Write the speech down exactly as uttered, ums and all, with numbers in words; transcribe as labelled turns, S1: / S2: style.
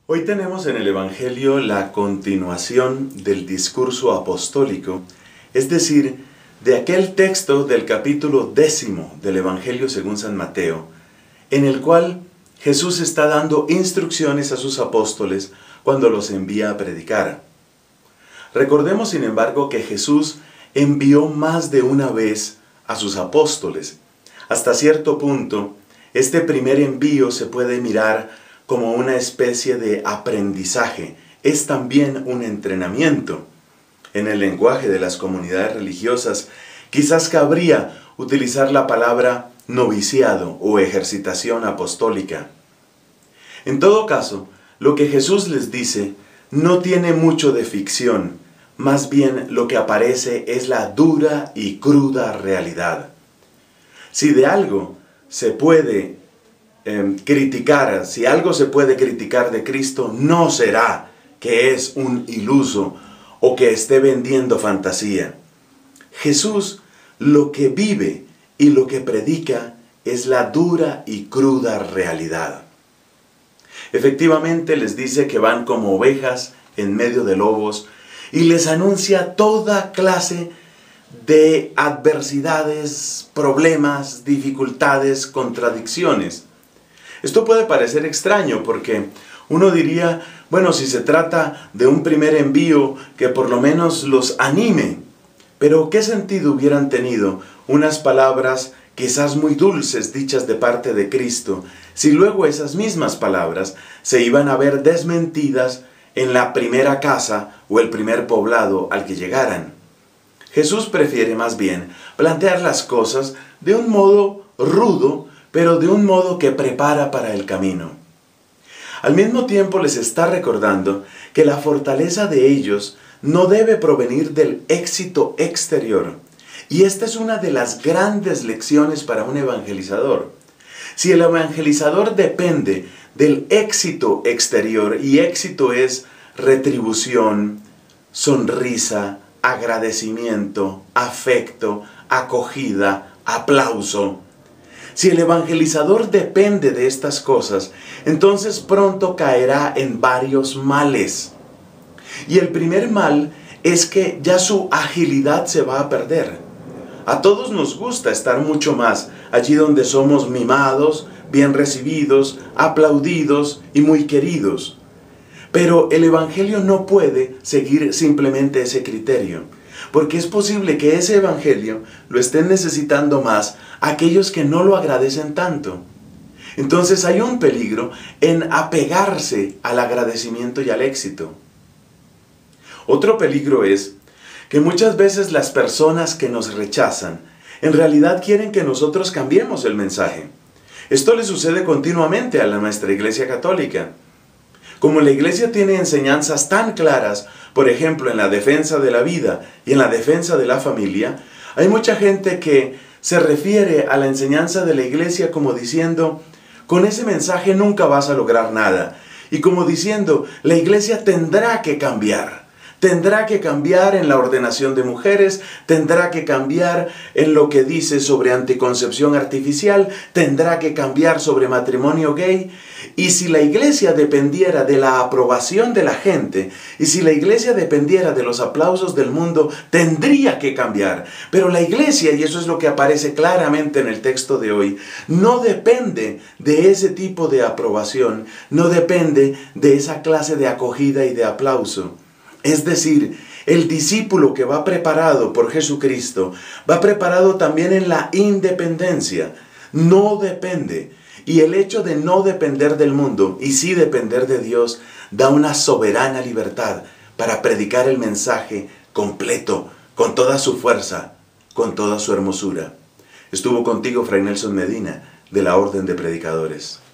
S1: Hoy tenemos en el Evangelio la continuación del discurso apostólico, es decir, de aquel texto del capítulo décimo del Evangelio según San Mateo, en el cual Jesús está dando instrucciones a sus apóstoles cuando los envía a predicar. Recordemos, sin embargo, que Jesús envió más de una vez a sus apóstoles. Hasta cierto punto, este primer envío se puede mirar como una especie de aprendizaje. Es también un entrenamiento. En el lenguaje de las comunidades religiosas, quizás cabría utilizar la palabra noviciado o ejercitación apostólica. En todo caso, lo que Jesús les dice no tiene mucho de ficción, más bien lo que aparece es la dura y cruda realidad. Si de algo se puede eh, criticar, si algo se puede criticar de Cristo, no será que es un iluso o que esté vendiendo fantasía. Jesús lo que vive y lo que predica es la dura y cruda realidad. Efectivamente les dice que van como ovejas en medio de lobos y les anuncia toda clase de adversidades, problemas, dificultades, contradicciones. Esto puede parecer extraño porque uno diría, bueno, si se trata de un primer envío, que por lo menos los anime. Pero ¿qué sentido hubieran tenido unas palabras quizás muy dulces dichas de parte de Cristo, si luego esas mismas palabras se iban a ver desmentidas en la primera casa o el primer poblado al que llegaran? Jesús prefiere más bien plantear las cosas de un modo rudo, pero de un modo que prepara para el camino. Al mismo tiempo les está recordando que la fortaleza de ellos no debe provenir del éxito exterior. Y esta es una de las grandes lecciones para un evangelizador. Si el evangelizador depende del éxito exterior, y éxito es retribución, sonrisa, agradecimiento, afecto, acogida, aplauso. Si el evangelizador depende de estas cosas, entonces pronto caerá en varios males. Y el primer mal es que ya su agilidad se va a perder. A todos nos gusta estar mucho más allí donde somos mimados, bien recibidos, aplaudidos y muy queridos. Pero el Evangelio no puede seguir simplemente ese criterio, porque es posible que ese Evangelio lo estén necesitando más aquellos que no lo agradecen tanto. Entonces hay un peligro en apegarse al agradecimiento y al éxito. Otro peligro es que muchas veces las personas que nos rechazan en realidad quieren que nosotros cambiemos el mensaje. Esto le sucede continuamente a la nuestra Iglesia Católica. Como la Iglesia tiene enseñanzas tan claras, por ejemplo, en la defensa de la vida y en la defensa de la familia, hay mucha gente que se refiere a la enseñanza de la Iglesia como diciendo, con ese mensaje nunca vas a lograr nada. Y como diciendo, la Iglesia tendrá que cambiar. Tendrá que cambiar en la ordenación de mujeres, tendrá que cambiar en lo que dice sobre anticoncepción artificial, tendrá que cambiar sobre matrimonio gay. Y si la Iglesia dependiera de la aprobación de la gente, y si la Iglesia dependiera de los aplausos del mundo, tendría que cambiar. Pero la Iglesia, y eso es lo que aparece claramente en el texto de hoy, no depende de ese tipo de aprobación, no depende de esa clase de acogida y de aplauso. Es decir, el discípulo que va preparado por Jesucristo, va preparado también en la independencia. No depende. Y el hecho de no depender del mundo y sí depender de Dios, da una soberana libertad para predicar el mensaje completo, con toda su fuerza, con toda su hermosura. Estuvo contigo Fray Nelson Medina, de la Orden de Predicadores.